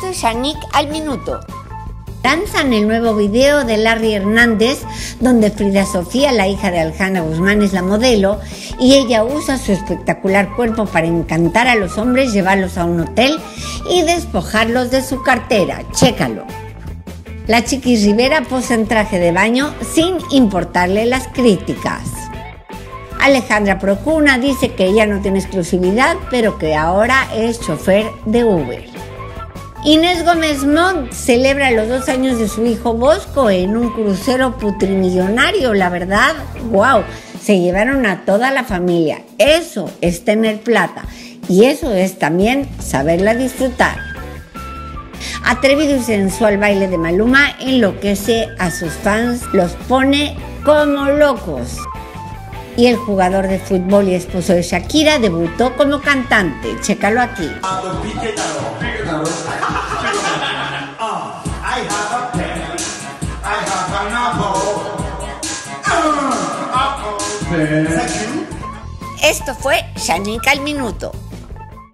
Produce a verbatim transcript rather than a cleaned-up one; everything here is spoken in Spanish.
hizo Yannick al minuto. Lanzan el nuevo video de Larry Hernández, donde Frida Sofía, la hija de Alejandra Guzmán, es la modelo y ella usa su espectacular cuerpo para encantar a los hombres, llevarlos a un hotel y despojarlos de su cartera. Chécalo. La Chiquis Rivera posa en traje de baño sin importarle las críticas. Alejandra Procuna dice que ella no tiene exclusividad, pero que ahora es chofer de Uber. Inés Gómez Montt celebra los dos años de su hijo Bosco en un crucero putrimillonario. La verdad, wow, se llevaron a toda la familia. Eso es tener plata y eso es también saberla disfrutar. Atrevido y sensual baile de Maluma enloquece a sus fans, los pone como locos. Y el jugador de fútbol y esposo de Shakira debutó como cantante. Chécalo aquí. Esto fue Yannick al minuto.